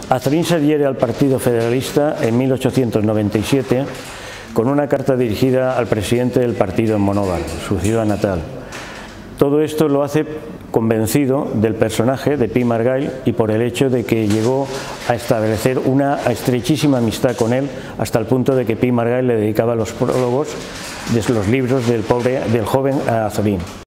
Azorín se adhiere al Partido Federalista en 1897 con una carta dirigida al presidente del partido en Monóvar, su ciudad natal. Todo esto lo hace convencido del personaje de Pi Margall y por el hecho de que llegó a establecer una estrechísima amistad con él hasta el punto de que Pi Margall le dedicaba los prólogos de los libros del joven Azorín.